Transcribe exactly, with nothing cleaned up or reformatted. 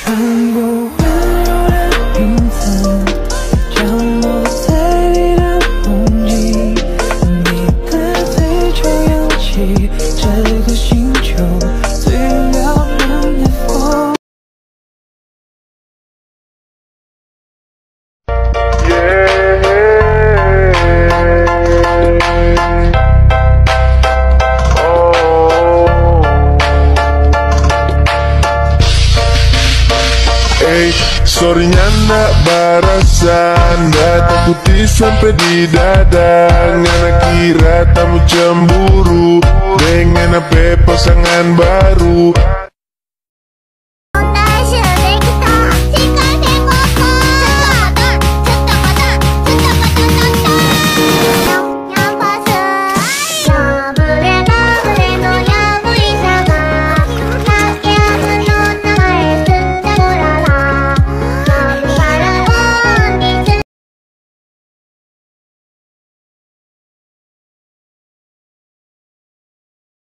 穿过温柔的云层，降落在你的梦境，你的嘴角扬起这个星球最撩人的风。 Sorrynya nak barasan, takuti sampai di dada. Ngana kira tamu cemburu dengan apa pasangan baru.